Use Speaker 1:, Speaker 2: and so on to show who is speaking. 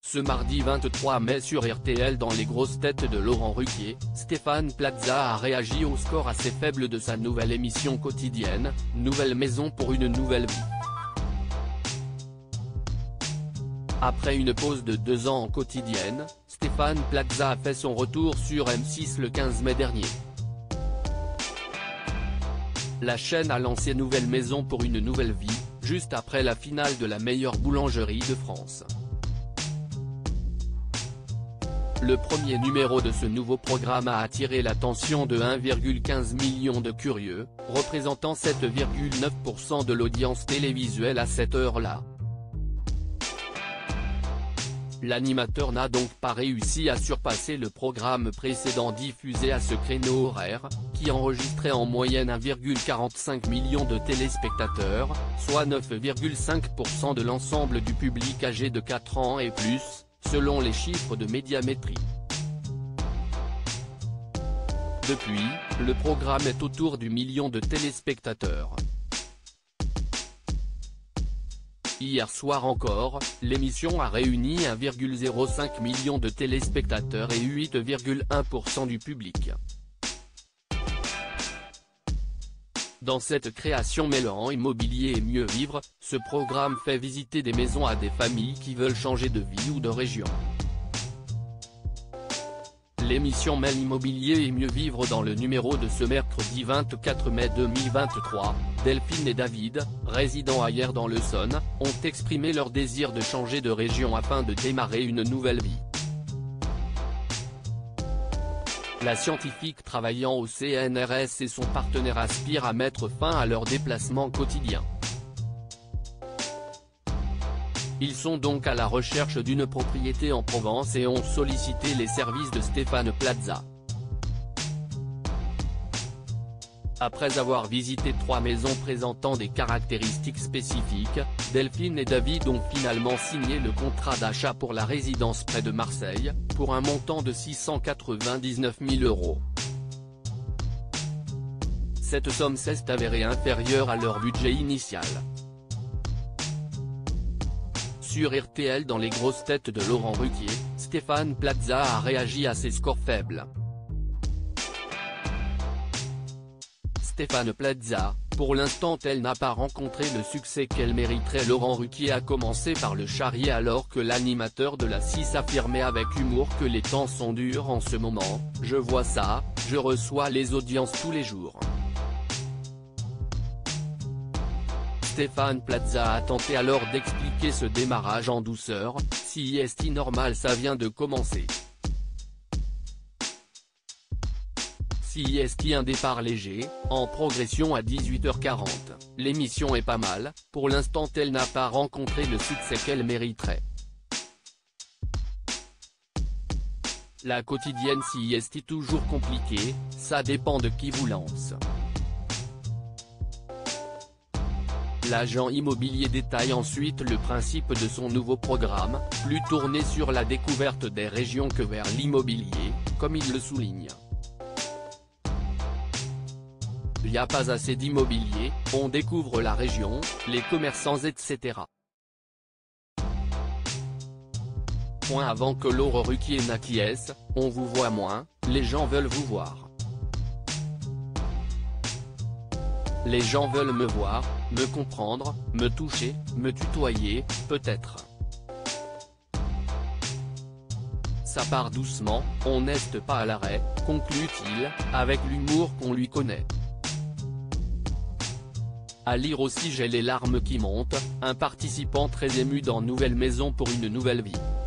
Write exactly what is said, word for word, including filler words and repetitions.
Speaker 1: Ce mardi vingt-trois mai sur R T L dans les grosses têtes de Laurent Ruquier, Stéphane Plaza a réagi au score assez faible de sa nouvelle émission quotidienne, Nouvelle maison pour une nouvelle vie. Après une pause de deux ans en quotidienne, Stéphane Plaza a fait son retour sur M six le quinze mai dernier. La chaîne a lancé Nouvelle maison pour une nouvelle vie, juste après la finale de la meilleure boulangerie de France. Le premier numéro de ce nouveau programme a attiré l'attention de un virgule quinze million de curieux, représentant sept virgule neuf pour cent de l'audience télévisuelle à cette heure-là. L'animateur n'a donc pas réussi à surpasser le programme précédent diffusé à ce créneau horaire, qui enregistrait en moyenne un virgule quarante-cinq million de téléspectateurs, soit neuf virgule cinq pour cent de l'ensemble du public âgé de quatre ans et plus, selon les chiffres de Médiamétrie. Depuis, le programme est autour du million de téléspectateurs. Hier soir encore, l'émission a réuni un virgule zéro cinq million de téléspectateurs et huit virgule un pour cent du public. Dans cette création mêlant immobilier et mieux vivre, ce programme fait visiter des maisons à des familles qui veulent changer de vie ou de région. L'émission mêle immobilier et mieux vivre dans le numéro de ce mercredi vingt-quatre mai deux mille vingt-trois, Delphine et David, résidant ailleurs dans l'Essonne, ont exprimé leur désir de changer de région afin de démarrer une nouvelle vie. La scientifique travaillant au C N R S et son partenaire aspirent à mettre fin à leurs déplacements quotidiens. Ils sont donc à la recherche d'une propriété en Provence et ont sollicité les services de Stéphane Plaza. Après avoir visité trois maisons présentant des caractéristiques spécifiques, Delphine et David ont finalement signé le contrat d'achat pour la résidence près de Marseille, pour un montant de six cent quatre-vingt-dix-neuf mille euros. Cette somme s'est avérée inférieure à leur budget initial. Sur R T L dans les grosses têtes de Laurent Ruquier, Stéphane Plaza a réagi à ces scores faibles. Stéphane Plaza, pour l'instant elle n'a pas rencontré le succès qu'elle mériterait. Laurent Ruquier a commencé par le charrier alors que l'animateur de la six affirmait avec humour que les temps sont durs en ce moment, je vois ça, je reçois les audiences tous les jours. Stéphane Plaza a tenté alors d'expliquer ce démarrage en douceur, si est normal ça vient de commencer. Si est un départ léger, en progression à dix-huit heures quarante, l'émission est pas mal, pour l'instant elle n'a pas rencontré le succès qu'elle mériterait. La quotidienne si est toujours compliquée, ça dépend de qui vous lance. L'agent immobilier détaille ensuite le principe de son nouveau programme, plus tourné sur la découverte des régions que vers l'immobilier, comme il le souligne. Il n'y a pas assez d'immobilier, on découvre la région, les commerçants et cetera. Point avant que Laurent Ruquier n'acquiesce, on vous voit moins, les gens veulent vous voir. Les gens veulent me voir, me comprendre, me toucher, me tutoyer, peut-être. Ça part doucement, on n'est pas à l'arrêt, conclut-il, avec l'humour qu'on lui connaît. À lire aussi J'ai les larmes qui montent, un participant très ému dans Nouvelle maison pour une nouvelle vie.